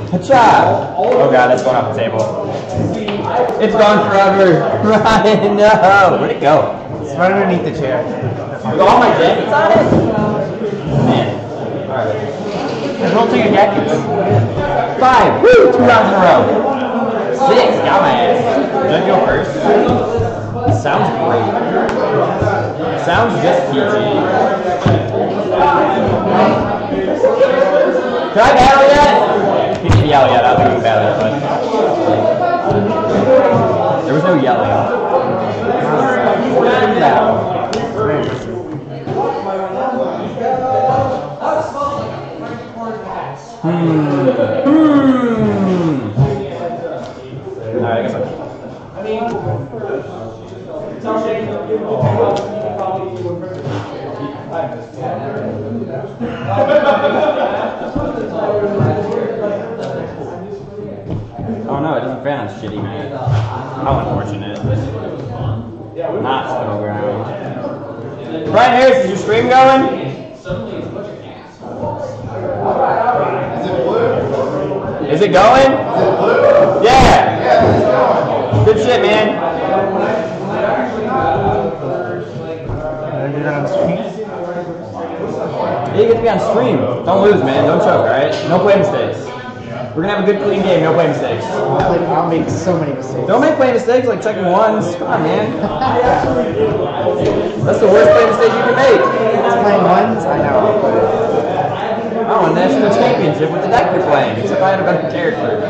Cha! Oh god, that's going off the table. It's gone forever. Ryan, no! Where'd it go? It's right underneath the chair. With all my jackets on it? Man. Alright. Everyone take your jackets. 5! Woo! 2 rounds in a row. 6! Got my ass. Did I go first? Sounds great. Sounds just PG. Can I battle yet? You can yell yet. I don't think you can battle yet, but there was no yelling. Alright, I guess oh no, it doesn't fan on shitty, man. How unfortunate. Not Spittle Ground. Brian Harris, is your stream going? Is it going? Yeah! Good shit, man. Yeah, you get to be on stream. Don't lose, man. Don't choke, alright? No play mistakes. We're gonna have a good, clean game. No play mistakes. I'll make so many mistakes. Don't make play mistakes like checking ones. Come on, man. That's the worst play mistake you can make. It's playing ones? I know. I won a national championship with the deck you're playing, except I had a better character.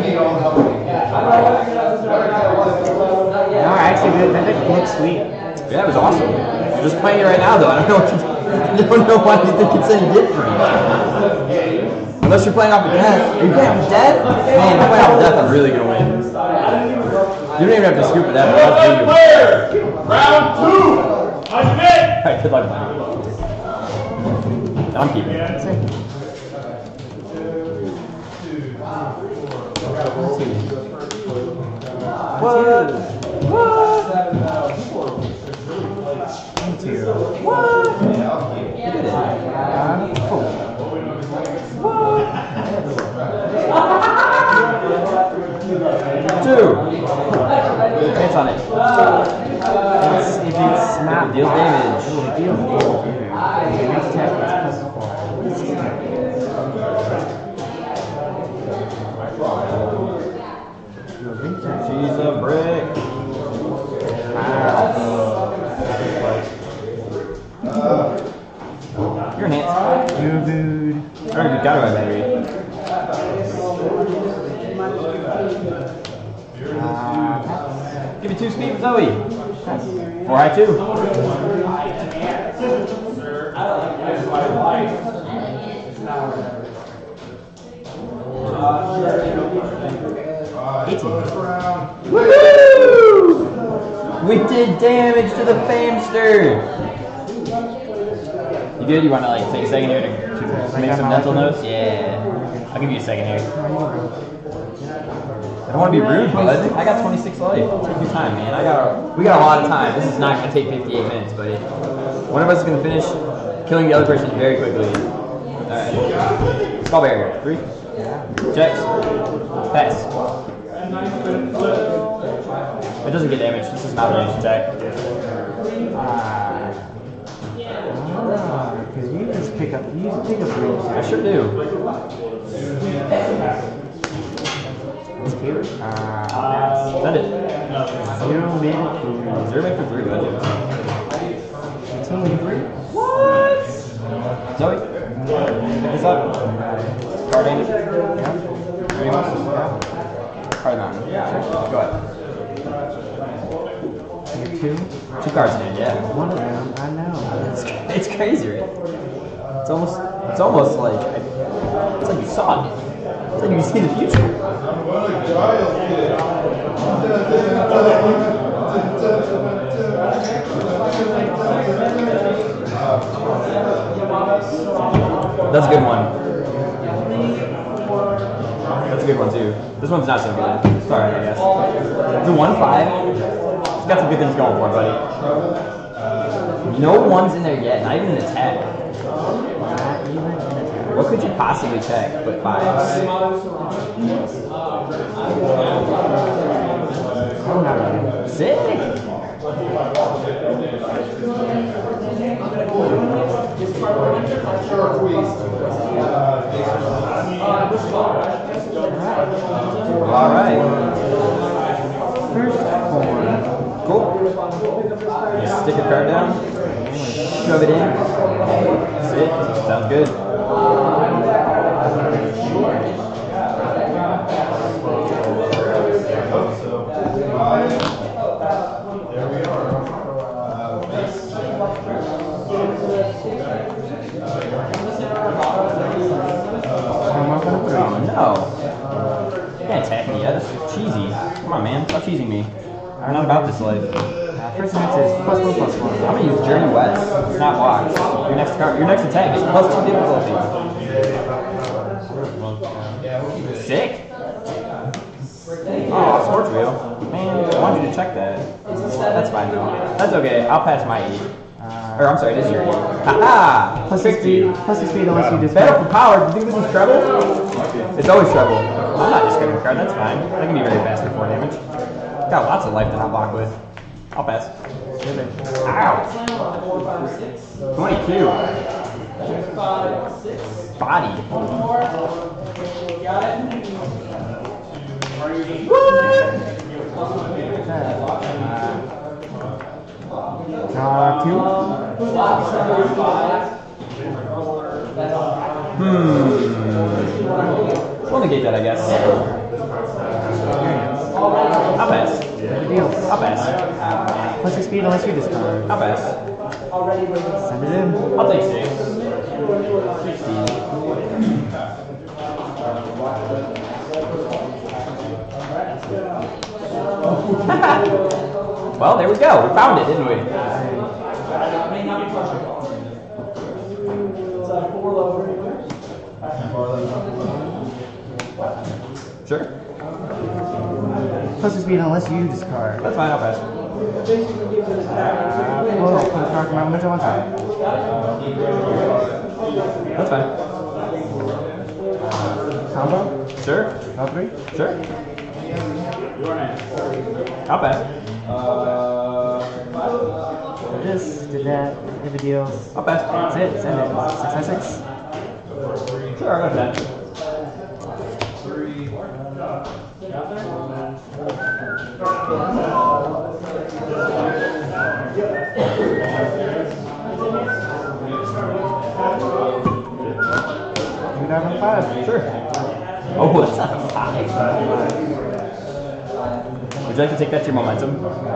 No, actually, that deck looks sweet. Yeah, it was awesome. You're just playing it right now, though. I don't know why you think it's any different. Unless you're playing off of death. Are you playing off death? Man, if you're playing off death, I'm really gonna win. You don't even have to scoop with that. Round 2! Alright, good luck, man. I'm keeping it. What? What? What? You did it. Cool. What? 2. Hits on it. If it's not deals damage. It deals damage. Next attack is She's a brick. You're enhanced. You're rude. I already got my battery. Give me 2 speed with Zoe. 4i2. 18. Woo! We did damage to the Famester. You good? You want to like take a second here to make some mental notes? Yeah. I'll give you a second here. I don't want to be rude, but I got 26 life. Take your time, man. We got a lot of time. This is not going to take 58 minutes, but one of us is going to finish killing the other person very quickly. Alright. Skull barrier. 3. Checks. Pass. It doesn't get damage. This is not a ranged attack. Because you just pick up range. I sure do. Send it. 0 mid. 0 mid for 3. It's only 3. What? Zoe, pick this up. Card in it. Card on. Go ahead. You're 2? 2 cards in it, yeah. One of them, I know. It's crazy, right? It's almost like it's like you saw it. It's like you see the future. That's a good one. That's a good one too. This one's not so good. Sorry, I guess. The 1-5. It's got some good things going for it, buddy. No ones in there yet. Not even an attack. What could you possibly check but 5s? Oh, not really. Sick! Alright. First form. Cool. Just stick your card down. Shove it in. That's it. Sounds good. Oh no. You can't attack me yet. That's cheesy. Come on, man. Stop cheesing me. I'm not about this life. First next is +1/+1. I'm gonna use Journey West. It's not blocked. Your next attack is +2 difficulty. Sick. Oh, Sports Wheel. Man, I wanted you to check that. That's fine though. That's okay. I'll pass my 8. Or I'm sorry, it is your 8. Ha-ha! +6 speed unless you just Battle for Power. Do you think this is trouble? It's always trouble. I'm not discarding a card. That's fine. That can be very fast for 4 damage. Got lots of life to not block with. I'll pass. Ow! 22. Body. What? 2. We'll negate that, I guess. I'll pass. I'll pass. +6 speed unless you discard. I'll pass. Send it in. I'll take 6. 16. Well, there we go. We found it, didn't we? Sure. +6 speed unless you discard. That's fine, I'll pass. Well, put a card from my winter one time. That's fine. Combo? Sure. No 3? Sure. I'll pass. This, did that, did the deals. I'll pass. That's it, send it. 6/6. Sure, I'll go for that. You can have a 5. Sure. Oh, that's not a 5. Would you like to take that to your momentum?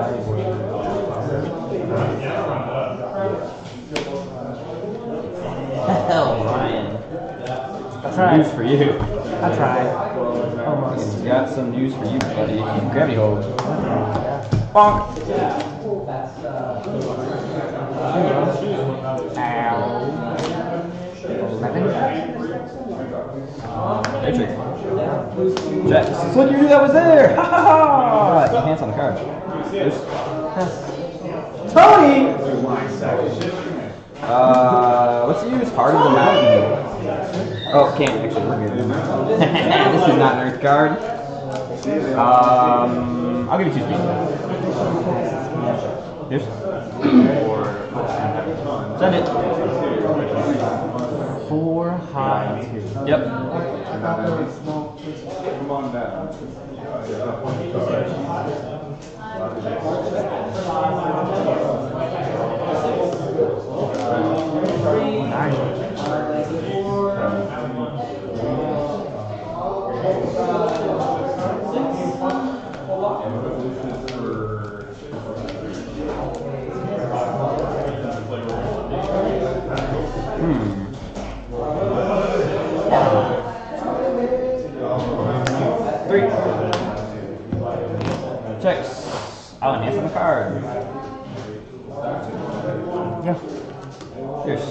Hell, Ryan. That's right. News for you. I tried. Almost. Got some news for you, buddy. Gravity hold. Bonk. Ow. 11. Matrix. Jack, what you knew that was there? Ha ha ha! Enhance on the card. Oops. Tony! What's the use? Heart of the Mountain. Oh, can't actually. We're good. This is not an Earth card. I'll give you 2 speed. Here's. Send it. 4 high 2. Yep. Come on down. Checks. I'll enhance on the card. Yeah. Here's.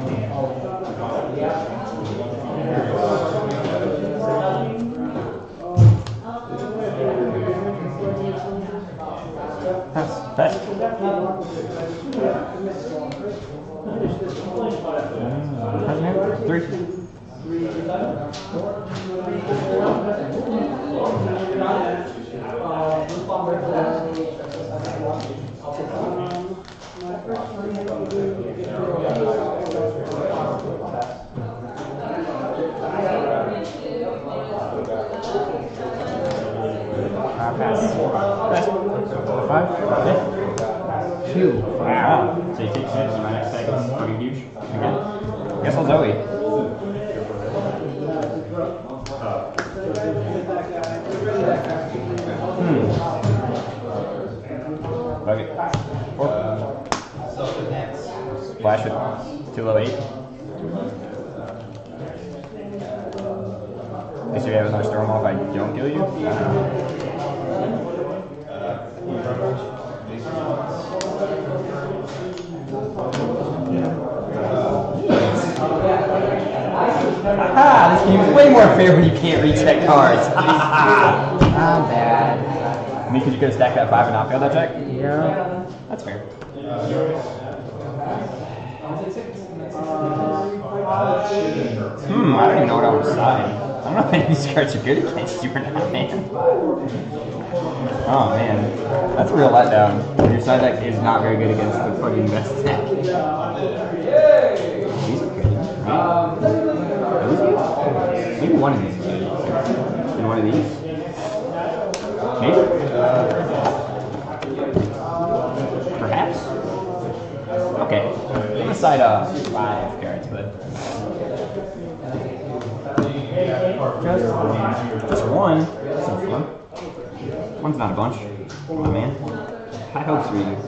Pass. Pass. How's it? 3. Pass. Pass. 5? Yeah. 2. Wow. So you take 6, and my next attack is fucking huge. Again. Guess I'll Zoe. Fuck it. 4. Flash it. 2 low 8. At least you have another storm off, I don't kill you. Haha, this game is way more fair when you can't recheck cards. I'm bad. I mean, because you could have stacked that 5 and not failed that check? Yeah. That's fair. I don't even know what I would decide. I don't know if any of these cards are good against you or not, man. Oh man, that's a real letdown. Your side deck is not very good against the fucking best deck. These are good. Maybe one of these is good. And one of these? Maybe? Perhaps? Okay. I'm gonna side 5 cards, but just one. That's no fun. One's not a bunch. Come on, man. High hopes for you.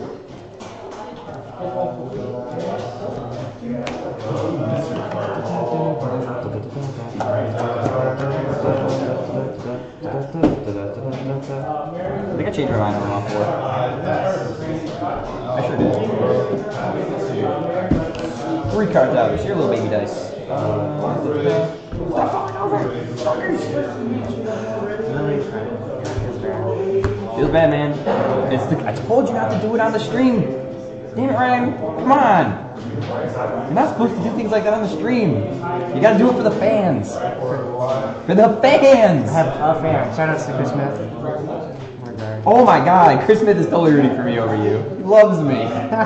I think I changed my mind on round 4. I sure did. 3 cards out. It's your little baby dice. Stop falling over! Feels bad, man. I told you not to do it on the stream. Damn it, Ryan. Come on. You're not supposed to do things like that on the stream. You gotta do it for the fans. For the fans! I have a fan. Shout out to Chris Smith. Oh my god, Chris Smith is totally rooting for me over you. He loves me.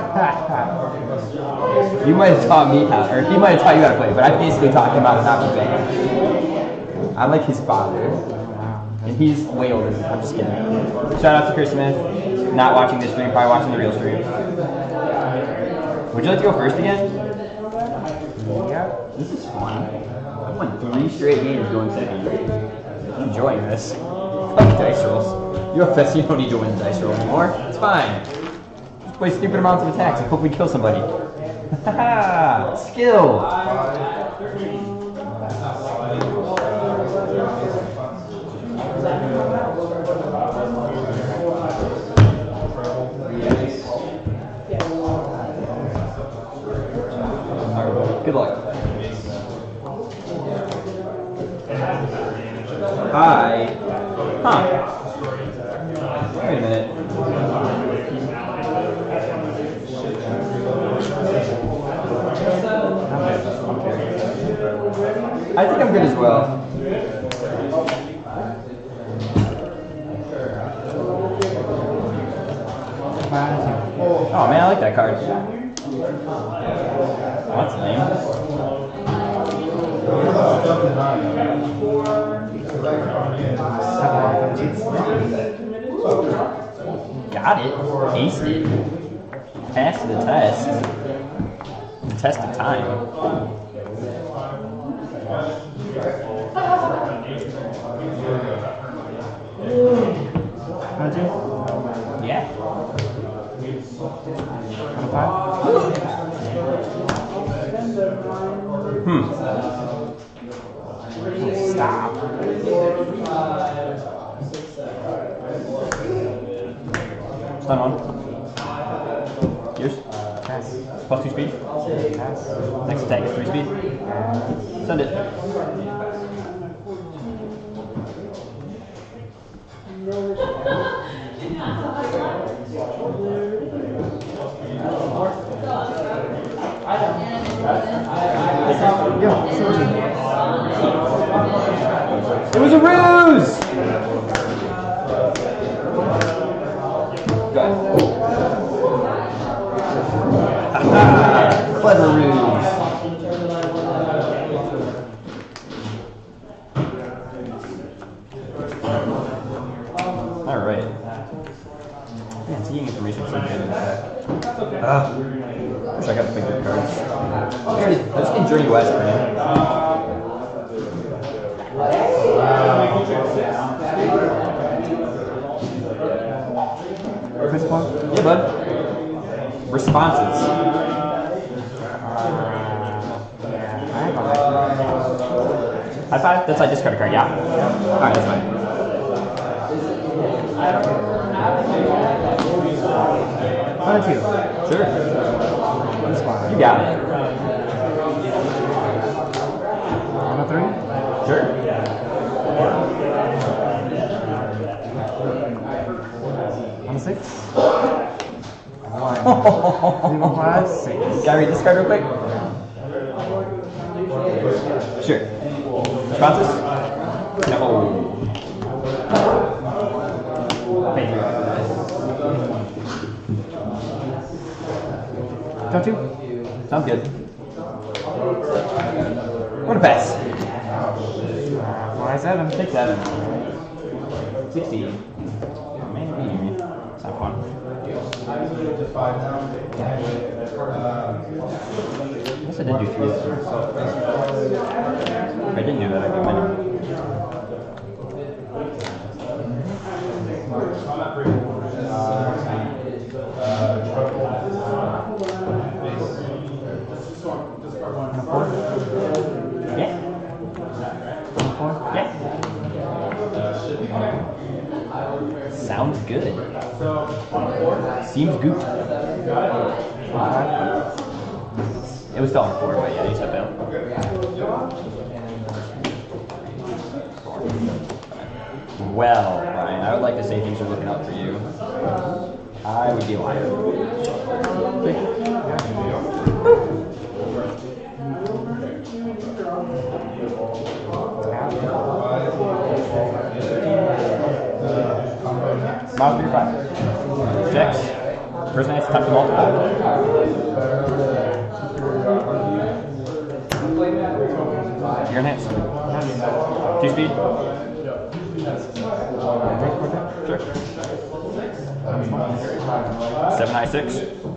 You might have taught me how, or he might have taught you how to play, but I basically taught him how to not be bad. I'm like his father. And he's way older than me. I'm just kidding. Shout out to Chris Smith. Not watching this stream, probably watching the real stream. Would you like to go first again? Yeah. This is fun. I've won 3 straight games going second. I'm enjoying this. Fuck dice rolls. You're a fest, you don't need to win the dice roll anymore. It's fine. Just play stupid amounts of attacks and hope we kill somebody. Haha! Skill! Good luck. Hi. Huh. Wait a minute. I think I'm good as well. Oh man, I like that card. Oh, that's lame. Got it. Aced it. Passed the test. The test of time. Yeah. Stop. Stun on. Yours? Pass. Plus 2 speed? Pass. Next attack is 3 speed? Send it. It was a ruse! Go ahead. Clever ruse. Alright. Man, seeing information is so good in that. Wish I got the big good cards. Let's get Journey West, man. Yeah, bud. Responses. High five? That's like discard a card, yeah. Alright, that's fine. One or two. Sure. This one. You got it. One or three. Sure. One or six. One. 3, 1, 5, 6. Can I read this card real quick? Sure. Responses? No. Thank you. Don't you? Sounds good. What a pass. Why 7? Take 7. 60. Man, it's not fun. I guess I did do 3 there. If I didn't do that, I'd be winning. Yeah. Yeah. Sounds good. Seems good. It was still on 4, but yeah, you said fail. Well, Ryan, I would like to say things are looking up for you. I would be lying. Miles 35. Checks. Person has to touch the multiple. You're enhanced. 2 speed. Sure. 7 I 6.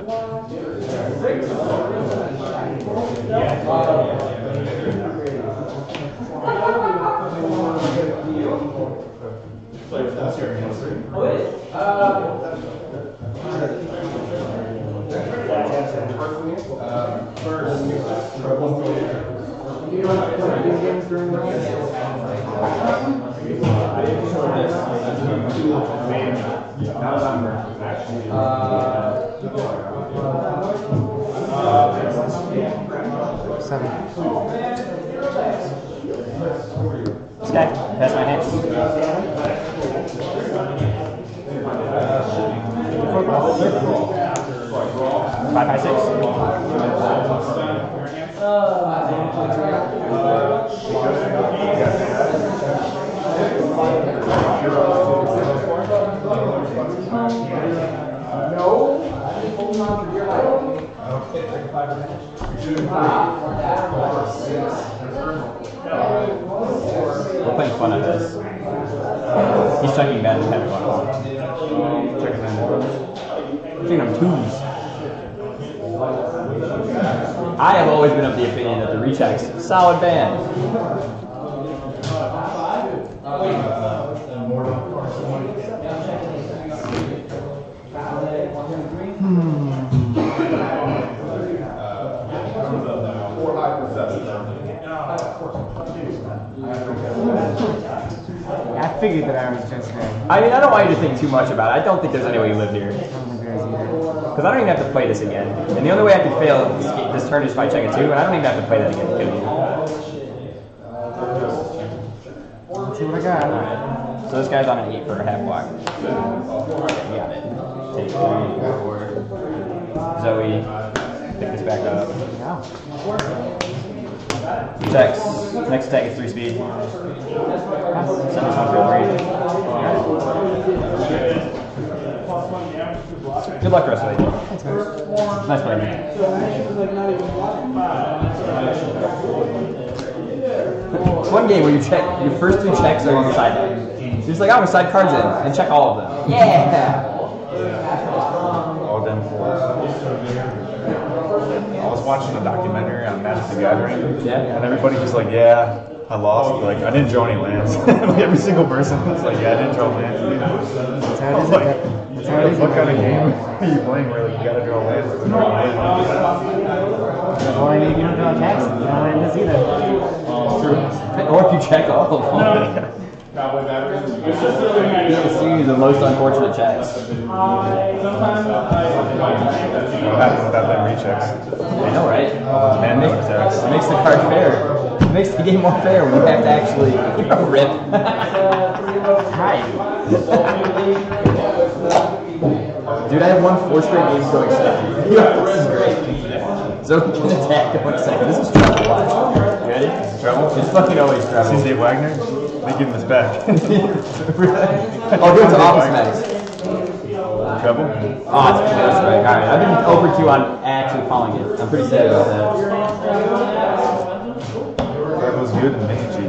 This guy, pass my hands. 5 by 6. We're playing fun of this. He's checking bad and having fun. Checking them 2s. I have always been of the opinion that the rechecks, solid band. I figured that I was just there. I mean, I don't want you to think too much about it. I don't think there's any way you live here. I don't think there is either. Because I don't even have to play this again. And the only way I can fail this turn is if I check a 2, and I don't even have to play that again to kill you. Let's see what I got. Alright. So this guy's on an 8 for a half block. You got it. Take 3, 4. Zoe. Pick this back up. Yeah. Checks. Next attack is 3 speed. Send this one for 3. Good luck the rest of the way. Nice play, man. One game where you check, your first 3 checks are on the sideline. She's like, I'm gonna side cards in and check all of them. Yeah. All done for. I was watching a documentary on Magic the Gathering. Yeah. And everybody was like, yeah, I lost. Like, I didn't draw any lands. Like, every single person was like, yeah, I didn't draw lands. That's how it is. Like, That's how it is. what kind of game are you playing where like, you gotta draw lands? Well, I mean, if you don't draw attacks, you don't win this either. Or if you check all of them. See the most unfortunate checks. What happens without them rechecks? I know, right? Man, no attacks. It makes the card fair. It makes the game more fair when you have to actually rip. Right. Dude, I have won 4 straight games going second. This is great. So we can attack going second. This is trouble. Watch. You ready? Trouble? It's fucking always trouble. See Dave Wagner? They give him this back. Oh, do it to Office Max. Trouble? Oh, it's that's right. Alright, I've been over 2 on actually calling it. I'm pretty sad about that. That was good and mangy.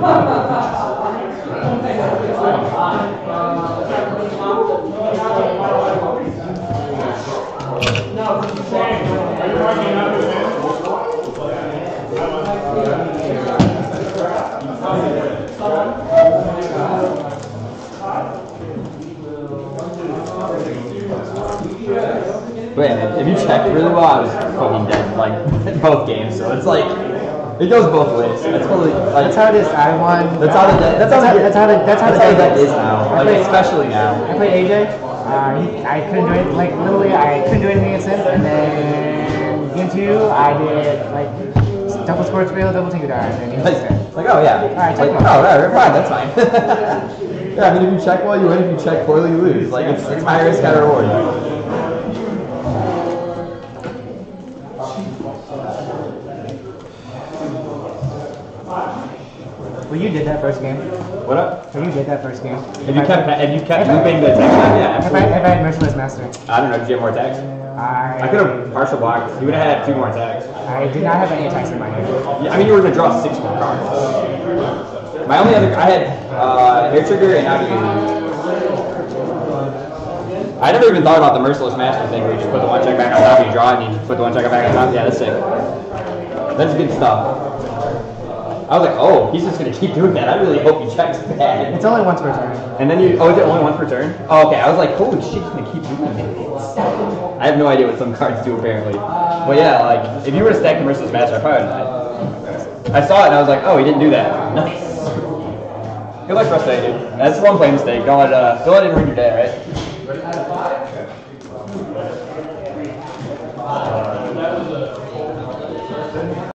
But yeah, if you check really well, I was fucking dead, like, both games, so it's like, it goes both ways. It's totally, like, That's how it is. I won. that's how the deck is now, like, especially now. I played AJ. I couldn't do it. Like literally, I couldn't do anything against him. And then game 2, I did like double sports wheel, double tinker die, and then game 3. Like, oh yeah. Alright, check Like, one. oh, right, fine, that's fine. Yeah, I mean, if you check well, you win. If you check poorly, you lose. Like, it's high risk, high reward. Well, you did that first game. What up? So you did that first game. If you kept looping the attack, yeah, If absolutely. I had Merciless Master, I don't know, did you have more attacks? I could have partial blocked. You would have had 2 more attacks. I did not have any attacks in my hand. Yeah, I mean, you were going to draw 6 more cards. My only other, I had Hair Trigger and Out of You. I never even thought about the Merciless Master thing where you just put the 1 check back on top and you draw and you just put the 1 check back on top. Yeah, that's sick. That's good stuff. I was like, oh, he's just going to keep doing that. I really hope he checks bad. It's only once per turn. And then you, oh, is it only once per turn? Oh, okay. I was like, holy shit, he's going to keep doing it. I have no idea what some cards do apparently. But yeah, like, if you were to stack the Merciless Master, I probably would have. I saw it and I was like, oh, he didn't do that. Nice. Good luck for us today, dude. That's one play mistake. Don't let it ruin your day, right?